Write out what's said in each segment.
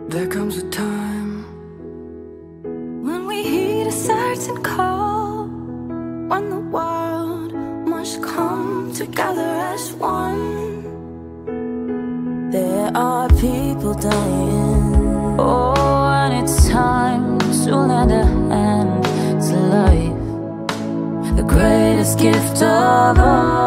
There comes a time when we heed a certain call, when the world must come together as one. There are people dying, oh, and it's time to lend a hand to life, the greatest gift of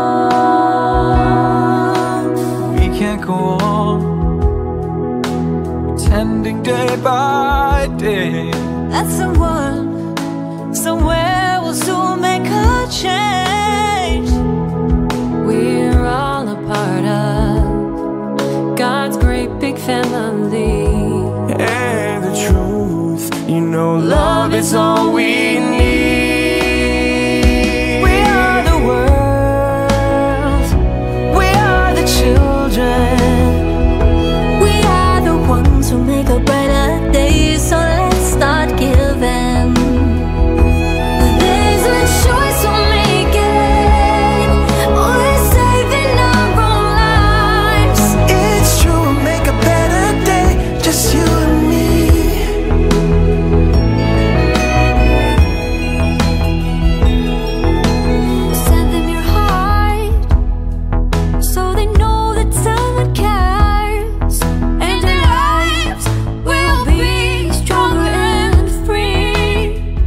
all. We can't go on pretending day by day that someone, somewhere will soon make a change. We're all a part of God's great big family. and the truth, you know, love is all we need. We are the world, we are the children, we are the ones who make a brighter day. So let's start giving. There's a choice we're making, we're saving our own lives. It's true, we'll make a better day, just you and me. Send them your heart, so they know that someone cares, and their lives will be stronger and free.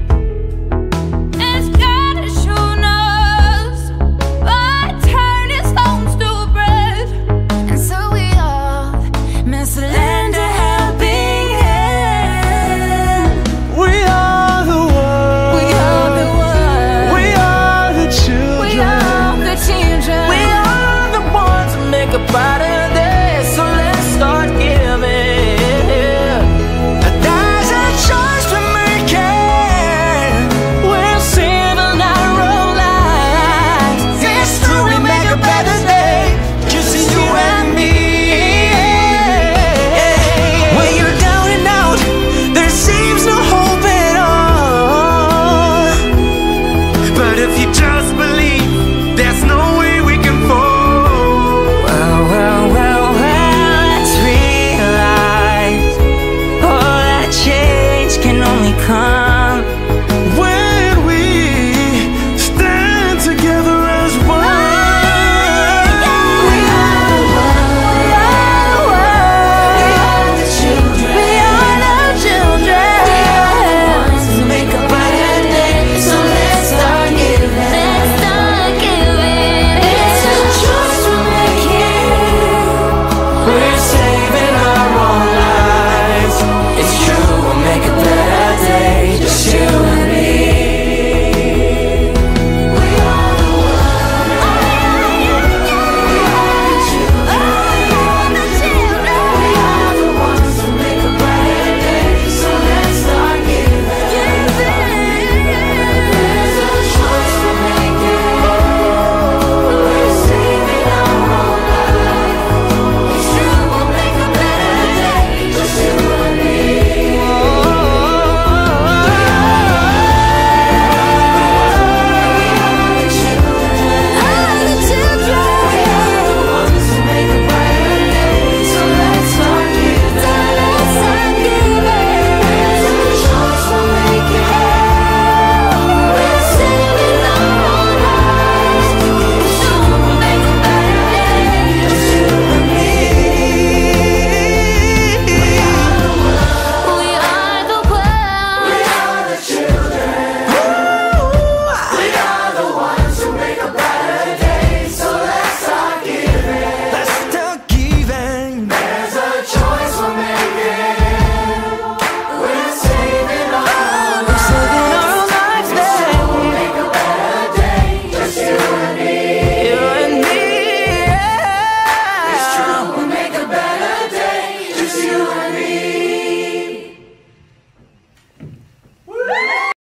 As God has shown us by turning stones to bread, and so we all must lend a helping hand. We are the world, We are the world, we are the we children, are the children, we are the ones who make a brighter